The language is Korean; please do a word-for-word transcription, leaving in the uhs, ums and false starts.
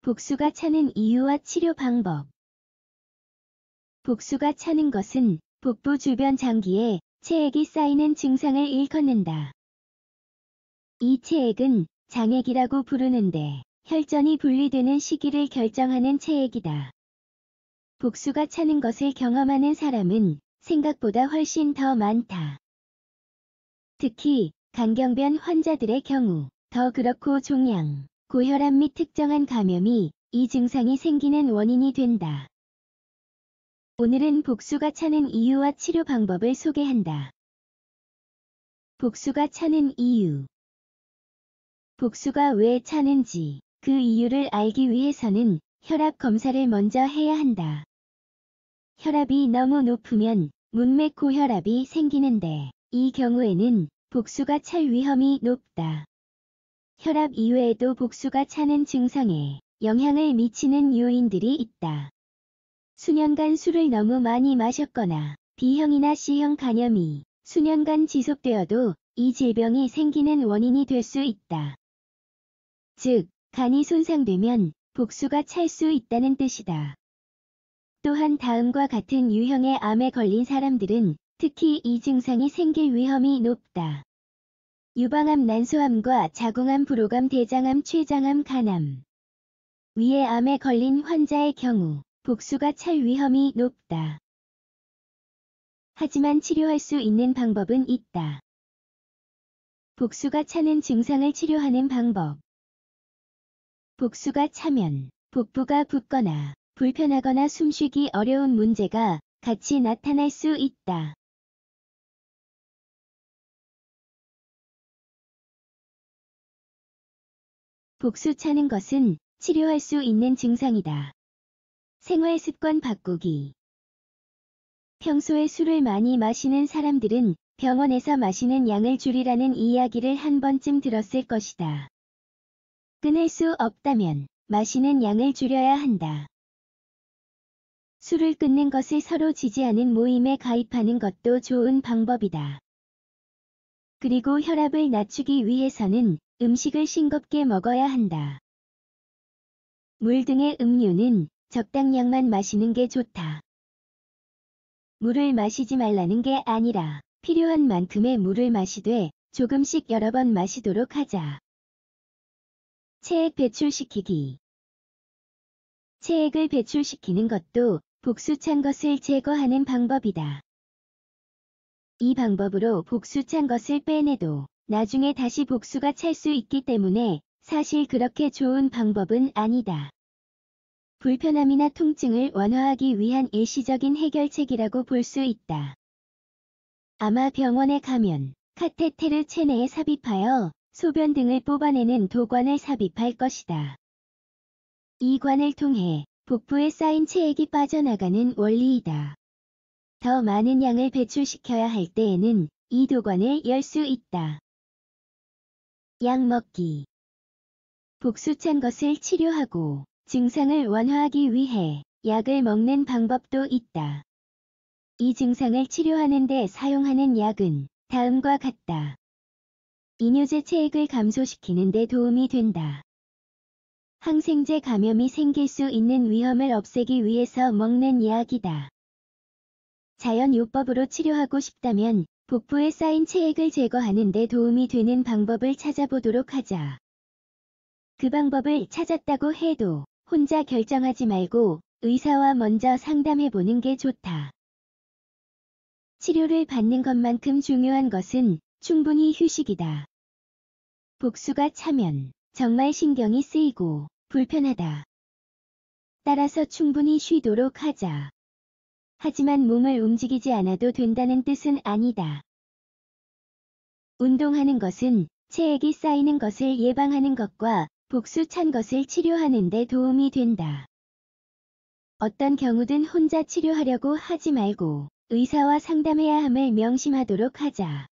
복수가 차는 이유와 치료 방법. 복수가 차는 것은 복부 주변 장기에 체액이 쌓이는 증상을 일컫는다. 이 체액은 장액이라고 부르는데 혈전이 분리되는 시기를 결정하는 체액이다. 복수가 차는 것을 경험하는 사람은 생각보다 훨씬 더 많다. 특히 간경변 환자들의 경우 더 그렇고 종양, 고혈압 및 특정한 감염이 이 증상이 생기는 원인이 된다. 오늘은 복수가 차는 이유와 치료 방법을 소개한다. 복수가 차는 이유. 복수가 왜 차는지 그 이유를 알기 위해서는 혈압 검사를 먼저 해야 한다. 혈압이 너무 높으면 문맥 고혈압이 생기는데 이 경우에는 복수가 찰 위험이 높다. 혈압 이외에도 복수가 차는 증상에 영향을 미치는 요인들이 있다. 수년간 술을 너무 많이 마셨거나 B형이나 C형 간염이 수년간 지속되어도 이 질병이 생기는 원인이 될 수 있다. 즉, 간이 손상되면 복수가 찰 수 있다는 뜻이다. 또한 다음과 같은 유형의 암에 걸린 사람들은 특히 이 증상이 생길 위험이 높다. 유방암, 난소암과 자궁암, 부로암, 대장암, 췌장암, 간암. 위의 암에 걸린 환자의 경우 복수가 찰 위험이 높다. 하지만 치료할 수 있는 방법은 있다. 복수가 차는 증상을 치료하는 방법. 복수가 차면 복부가 붓거나 불편하거나 숨쉬기 어려운 문제가 같이 나타날 수 있다. 복수 차는 것은 치료할 수 있는 증상이다. 생활 습관 바꾸기. 평소에 술을 많이 마시는 사람들은 병원에서 마시는 양을 줄이라는 이야기를 한 번쯤 들었을 것이다. 끊을 수 없다면 마시는 양을 줄여야 한다. 술을 끊는 것을 서로 지지하는 모임에 가입하는 것도 좋은 방법이다. 그리고 혈압을 낮추기 위해서는 음식을 싱겁게 먹어야 한다. 물 등의 음료는 적당량만 마시는 게 좋다. 물을 마시지 말라는 게 아니라 필요한 만큼의 물을 마시되 조금씩 여러 번 마시도록 하자. 체액 배출시키기. 체액을 배출시키는 것도 복수 찬 것을 제거하는 방법이다. 이 방법으로 복수 찬 것을 빼내도 나중에 다시 복수가 찰 수 있기 때문에 사실 그렇게 좋은 방법은 아니다. 불편함이나 통증을 완화하기 위한 일시적인 해결책이라고 볼 수 있다. 아마 병원에 가면 카테테르 체내에 삽입하여 소변 등을 뽑아내는 도관을 삽입할 것이다. 이 관을 통해 복부에 쌓인 체액이 빠져나가는 원리이다. 더 많은 양을 배출시켜야 할 때에는 이 도관을 열 수 있다. 약 먹기. 복수 찬 것을 치료하고 증상을 완화하기 위해 약을 먹는 방법도 있다. 이 증상을 치료하는 데 사용하는 약은 다음과 같다. 이뇨제 체액을 감소시키는 데 도움이 된다. 항생제 감염이 생길 수 있는 위험을 없애기 위해서 먹는 약이다. 자연요법으로 치료하고 싶다면 복부에 쌓인 체액을 제거하는 데 도움이 되는 방법을 찾아보도록 하자. 그 방법을 찾았다고 해도 혼자 결정하지 말고 의사와 먼저 상담해보는 게 좋다. 치료를 받는 것만큼 중요한 것은 충분히 휴식이다. 복수가 차면 정말 신경이 쓰이고 불편하다. 따라서 충분히 쉬도록 하자. 하지만 몸을 움직이지 않아도 된다는 뜻은 아니다. 운동하는 것은 체액이 쌓이는 것을 예방하는 것과 복수 찬 것을 치료하는 데 도움이 된다. 어떤 경우든 혼자 치료하려고 하지 말고 의사와 상담해야 함을 명심하도록 하자.